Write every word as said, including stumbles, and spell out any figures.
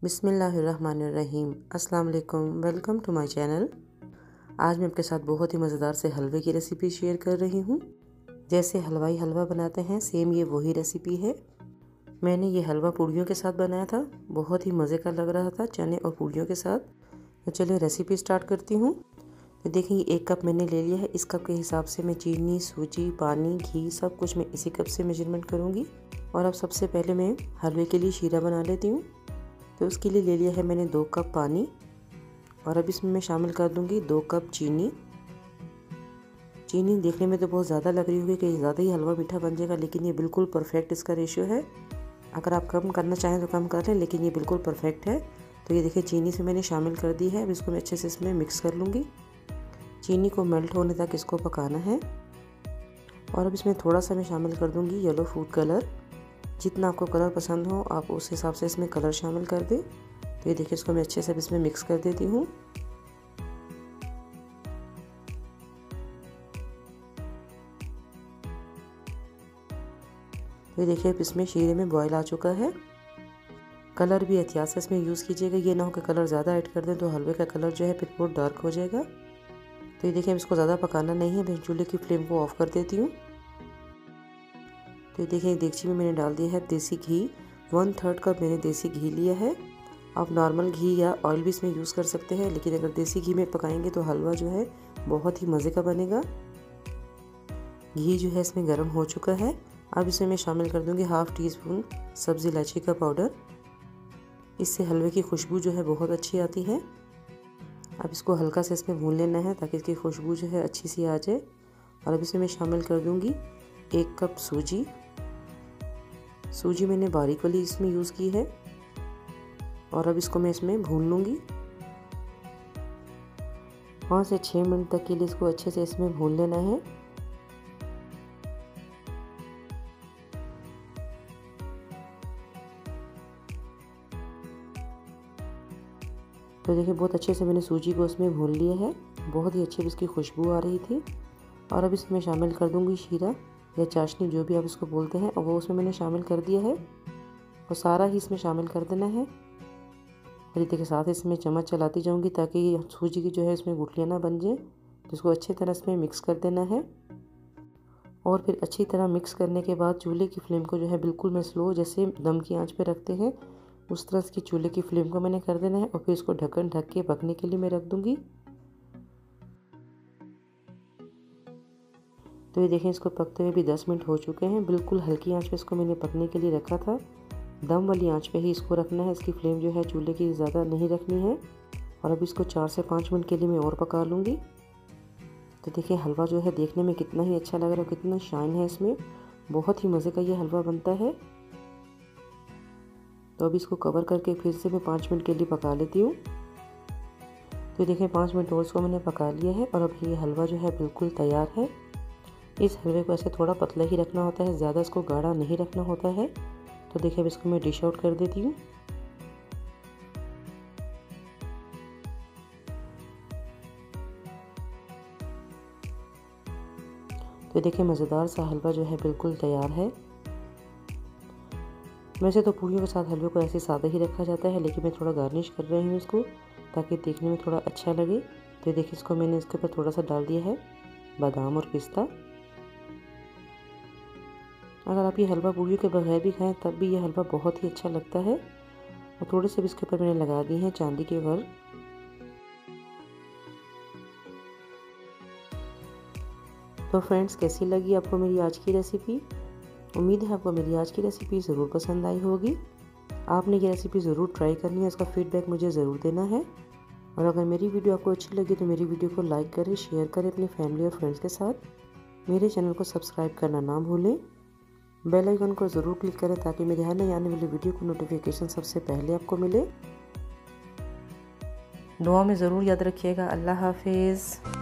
बिस्मिल्लाहिर्रहमानिर्रहीम। अस्सलाम वालेकुम, वेलकम टू माय चैनल। आज मैं आपके साथ बहुत ही मज़ेदार से हलवे की रेसिपी शेयर कर रही हूँ। जैसे हलवाई हलवा बनाते हैं सेम ये वही रेसिपी है। मैंने ये हलवा पूड़ियों के साथ बनाया था, बहुत ही मज़े का लग रहा था चने और पूड़ियों के साथ। तो चलिए रेसिपी स्टार्ट करती हूँ। तो देखिए ये एक कप मैंने ले लिया है। इस कप के हिसाब से मैं चीनी, सूजी, पानी, घी सब कुछ मैं इसी कप से मेजरमेंट करूँगी। और अब सबसे पहले मैं हलवे के लिए शीरा बना लेती हूँ। तो उसके लिए ले लिया है मैंने दो कप पानी और अब इसमें मैं शामिल कर दूंगी दो कप चीनी। चीनी देखने में तो बहुत ज़्यादा लग रही होगी कि ज़्यादा ही हलवा मीठा बन जाएगा, लेकिन ये बिल्कुल परफेक्ट इसका रेशियो है। अगर आप कम करना चाहें तो कम कर लें, लेकिन ये बिल्कुल परफेक्ट है। तो ये देखिए चीनी से मैंने शामिल कर दी है। अब इसको मैं अच्छे से इसमें मिक्स कर लूँगी। चीनी को मेल्ट होने तक इसको पकाना है। और अब इसमें थोड़ा सा मैं शामिल कर दूँगी येलो फूड कलर। जितना आपको कलर पसंद हो आप उस हिसाब से इसमें कलर शामिल कर दें। तो ये देखिए इसको मैं अच्छे से इसमें मिक्स कर देती हूँ। तो ये देखिए इसमें शीरे में बॉयल आ चुका है। कलर भी एहतियात से इसमें यूज़ कीजिएगा, ये ना हो कि कलर ज़्यादा ऐड कर दें तो हलवे का कलर जो है फिर बहुत डार्क हो जाएगा। तो ये देखिए इसको ज़्यादा पकाना नहीं है। मैं चूल्हे की फ्लेम को ऑफ कर देती हूँ। तो ये देखिए देगची में मैंने डाल दिया है देसी घी। वन थर्ड कप मैंने देसी घी लिया है। आप नॉर्मल घी या ऑयल भी इसमें यूज़ कर सकते हैं, लेकिन अगर देसी घी में पकाएंगे तो हलवा जो है बहुत ही मज़े का बनेगा। घी जो है इसमें गर्म हो चुका है। अब इसमें मैं शामिल कर दूंगी हाफ़ टी स्पून सब्ज़ी इलायची का पाउडर। इससे हलवे की खुशबू जो है बहुत अच्छी आती है। अब इसको हल्का से इसमें भून लेना है ताकि इसकी खुशबू जो है अच्छी सी आ जाए। और अब इसमें मैं शामिल कर दूंगी एक कप सूजी। सूजी मैंने बारीक वाली इसमें यूज़ की है। और अब इसको मैं इसमें भून लूँगी। पाँच से छः मिनट तक के लिए इसको अच्छे से इसमें भून लेना है। तो देखिए बहुत अच्छे से मैंने सूजी को इसमें भून लिया है। बहुत ही अच्छी इसकी खुशबू आ रही थी। और अब इसमें शामिल कर दूँगी शीरा या चाशनी, जो भी आप इसको बोलते हैं, और वो उसमें मैंने शामिल कर दिया है। और सारा ही इसमें शामिल कर देना है। और इसी के साथ इसमें चम्मच चलाती जाऊंगी ताकि सूजी की जो है इसमें गुठलियाँ ना बन जाए। तो इसको अच्छी तरह इसमें मिक्स कर देना है। और फिर अच्छी तरह मिक्स करने के बाद चूल्हे की फ्लेम को जो है बिल्कुल मैं स्लो, जैसे दम की आंच पे रखते हैं उस तरह की चूल्हे की फ्लेम को मैंने कर देना है। और फिर इसको ढक्कन ढक के पकने के लिए मैं रख दूँगी। तो ये देखें इसको पकते हुए भी दस मिनट हो चुके हैं। बिल्कुल हल्की आँच पे इसको मैंने पकने के लिए रखा था। दम वाली आंच पे ही इसको रखना है। इसकी फ्लेम जो है चूल्हे की ज़्यादा नहीं रखनी है। और अब इसको चार से पाँच मिनट के लिए मैं और पका लूँगी। तो देखिए हलवा जो है देखने में कितना ही अच्छा लग रहा है, कितना शाइन है इसमें। बहुत ही मज़े का ये हलवा बनता है। तो अब इसको कवर करके फिर से मैं पाँच मिनट के लिए पका लेती हूँ। तो देखिए पाँच मिनट और इसको मैंने पका लिया है। और अब ये हलवा जो है बिल्कुल तैयार है। इस हलवे को ऐसे थोड़ा पतला ही रखना होता है, ज़्यादा इसको गाढ़ा नहीं रखना होता है। तो देखिए अब इसको मैं डिश आउट कर देती हूँ। तो देखिए मज़ेदार सा हलवा जो है बिल्कुल तैयार है। वैसे तो पूड़ियों के साथ हलवे को ऐसे सादा ही रखा जाता है, लेकिन मैं थोड़ा गार्निश कर रही हूँ इसको ताकि देखने में थोड़ा अच्छा लगे। तो देखिए इसको मैंने इसके ऊपर थोड़ा सा डाल दिया है बादाम और पिस्ता। अगर आप ये हलवा पूड़ियों के बगैर भी खाएं तब भी ये हलवा बहुत ही अच्छा लगता है। और थोड़े से भी इसके ऊपर मैंने लगा दिए हैं चांदी के वर्क। तो फ्रेंड्स कैसी लगी आपको मेरी आज की रेसिपी? उम्मीद है आपको मेरी आज की रेसिपी ज़रूर पसंद आई होगी। आपने ये रेसिपी ज़रूर ट्राई करनी है, इसका फीडबैक मुझे ज़रूर देना है। और अगर मेरी वीडियो आपको अच्छी लगी तो मेरी वीडियो को लाइक करें, शेयर करें अपनी फैमिली और फ्रेंड्स के साथ। मेरे चैनल को सब्सक्राइब करना ना भूलें। बेल आइकन को ज़रूर क्लिक करें ताकि मेरी हर नई आने वाली वीडियो को नोटिफिकेशन सबसे पहले आपको मिले। दुआ में ज़रूर याद रखिएगा। अल्लाह हाफिज़।